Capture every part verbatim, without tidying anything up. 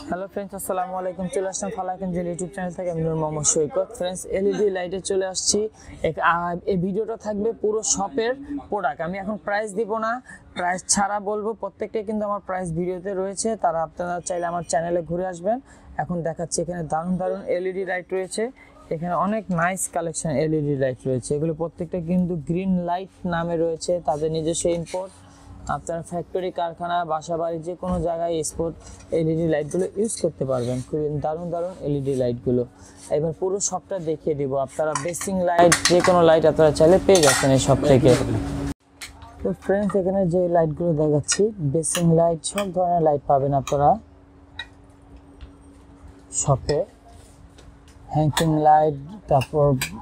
Hello friends, আসসালামু আলাইকুম। চলে আসলাম ফালাকেন জেল ইউটিউব চ্যানেল থেকে। আমি নূর মোহাম্মদ সৈকত। ফ্রেন্ডস, এলইডি লাইটে চলে আসছি। এই ভিডিওটা থাকবে পুরো শপের প্রোডাক্ট। আমি এখন প্রাইস দিব না, প্রাইস ছাড়া বলবো। প্রত্যেকটাই কিন্তু আমার প্রাইস ভিডিওতে রয়েছে, তারা আপনারা চাইলে আমার চ্যানেলে ঘুরে আসবেন। এখন দেখাচ্ছি, এখানে দারুণ দারুণ এলইডি লাইট রয়েছে। এখানে অনেক নাইস কালেকশন এলইডি লাইট রয়েছে। এগুলো প্রত্যেকটা কিন্তু গ্রিন লাইট নামে রয়েছে, তাদের নিজস্ব ইম্পোর্ট। আপনারা ফ্যাক্টরি, কারখানা, বাসা বাড়ি যে কোনো জায়গায় স্পট এলইডি লাইটগুলো ইউজ করতে পারবেন। খুবই দারুণ দারুণ এলইডি লাইটগুলো। এবার পুরো শপটা দেখিয়ে দিব। আপনারা বেসিং লাইট, যে কোনো লাইট আপনারা চাইলে পেয়ে যাচ্ছেন এই শপ থেকে। তো ফ্রেন্ডস, এখানে যে লাইটগুলো দেখাচ্ছি, বেসিং লাইট, সব ধরনের লাইট পাবেন আপনারা শপে। হ্যাঙ্কিং লাইট, তারপর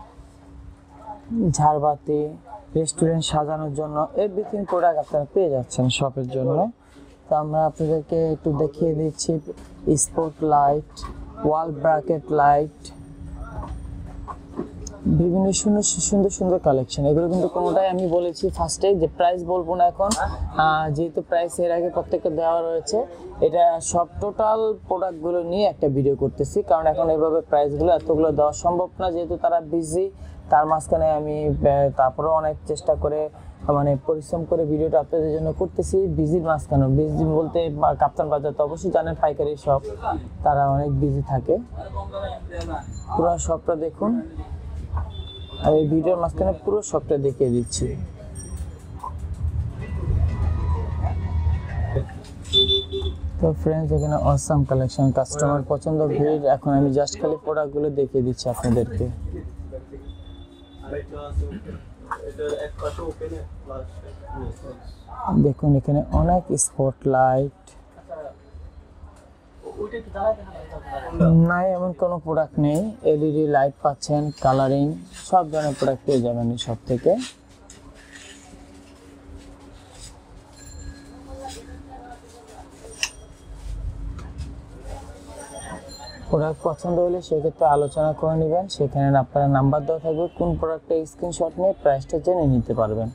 ঝাড়বাতি, রেস্টুরেন্ট সাজানোর জন্য এভরিথিং প্রোডাক্ট আপনারা পেয়ে যাচ্ছেন শপের জন্য। তো আমরা আপনাদেরকে একটু দেখিয়ে দিচ্ছি spot light, wall bracket light, বিভিন্ন সুন্দর সুন্দর সুন্দর কালেকশন। এগুলো কিন্তু কোনোটাই আমি বলেছি ফার্স্টে যে প্রাইস বলবো না এখন, যেহেতু প্রাইস এর আগে প্রত্যেকটা দেওয়া রয়েছে। এটা সব টোটাল প্রোডাক্টগুলো নিয়ে একটা ভিডিও করতেছি, কারণ এখন এভাবে প্রাইসগুলো এতগুলো দেওয়া সম্ভব না, যেহেতু তারা বিজি। তার মাঝখানে আমি তারপরেও অনেক চেষ্টা করে, মানে পরিশ্রম করে ভিডিওটা আপনাদের জন্য করতেছি। বিজির মাঝখানে, বিজি বলতে কাপ্তান বাজার তো অবশ্যই জানেন, পাইকারি শপ, তারা অনেক বিজি থাকে। পুরো শপটা দেখুন, আর এই ভিডিওর মাঝখানে পুরো শপটা দেখিয়ে দিচ্ছি। তো ফ্রেন্ডস, এখানে অসাম কালেকশন, কাস্টমার পছন্দ ভিড়। এখন আমি জাস্ট খালি প্রোডাক্টগুলো দেখিয়ে দিচ্ছি আপনাদেরকে। দেখুন, এখানে অনেক স্পট লাইট নাই, এমন কোনো প্রোডাক্ট নেই। এলইডি লাইট পাচ্ছেন, কালারিং, সব ধরনের প্রোডাক্ট পেয়ে যাবেন এই সব থেকে। প্রোডাক্ট পছন্দ হলে সেক্ষেত্রে আলোচনা করে নেবেন। সেখানে আপনার নাম্বার দেওয়া থাকবে, কোন প্রোডাক্টটা স্ক্রিনশট নিয়ে প্রাইসটা জেনে নিতে পারবেন।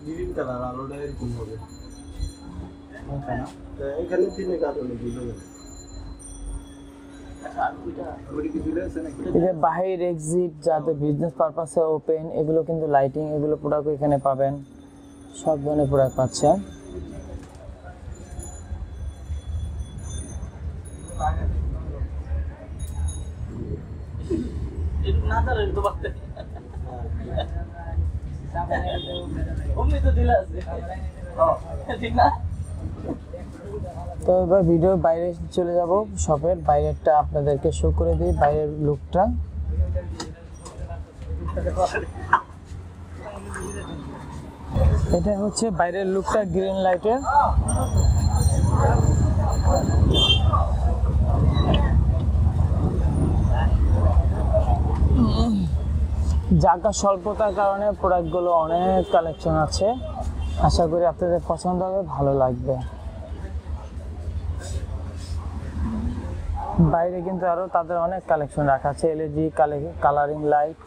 বাহির এক্সিট, যাতে বিজনেস পারপাসে ওপেন, এগুলো কিন্তু লাইটিং, এগুলো প্রোডাক্ট এখানে পাবেন। সব ধরনের প্রোডাক্ট পাচ্ছেন। তো এবার ভিডিওর বাইরে চলে যাব, শপের বাইরেরটা আপনাদেরকে শো করে দিই, বাইরের লুকটা। এটা হচ্ছে বাইরের লুকটা গ্রিন লাইটের। জায়গা স্বল্পতার কারণে প্রোডাক্টগুলো অনেক কালেকশন আছে, আশা করি আপনাদের পছন্দ হবে, ভালো লাগবে। বাইরে কিন্তু আরো তাদের অনেক কালেকশন রাখা আছে, এলইডি, কালারিং লাইট।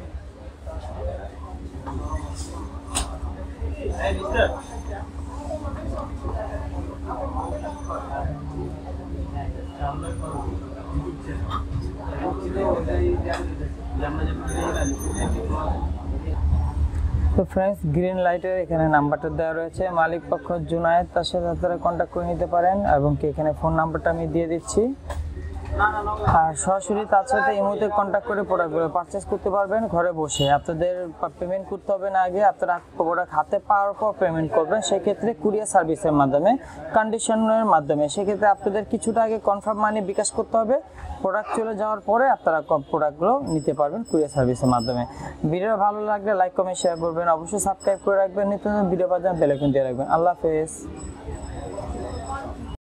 তো ফ্রেন্ডস, গ্রিন লাইটের এখানে নাম্বারটা দেওয়া রয়েছে, মালিক পক্ষ জুনায়েদ, তার সাথে আপনারা কন্ট্যাক্ট করে নিতে পারেন, এবং কি এখানে ফোন নাম্বারটা আমি দিয়ে দিচ্ছি। আর সরাসরি তার সাথে এই মুহূর্তে কন্ট্যাক্ট করে প্রোডাক্টগুলো পারচেস করতে পারবেন ঘরে বসে। আপনাদের পেমেন্ট করতে হবে না, আগে আপনারা প্রোডাক্ট হাতে পাওয়ার পর পেমেন্ট করবেন, সেক্ষেত্রে কুরিয়ার সার্ভিসের মাধ্যমে, কন্ডিশনের মাধ্যমে। সেক্ষেত্রে আপনাদের কিছুটা আগে কনফার্ম মানি বিকাশ করতে হবে, প্রোডাক্ট চলে যাওয়ার পরে আপনারা প্রোডাক্টগুলো নিতে পারবেন কুরিয়ার সার্ভিসের মাধ্যমে। ভিডিও ভালো লাগলে লাইক, কমেন্ট, শেয়ার করবেন, অবশ্যই সাবস্ক্রাইব করে রাখবেন, নিত্য নতুন ভিডিও পাওয়ার জন্য বেল আইকন দিয়ে রাখবেন। আল্লাহ হাফেজ।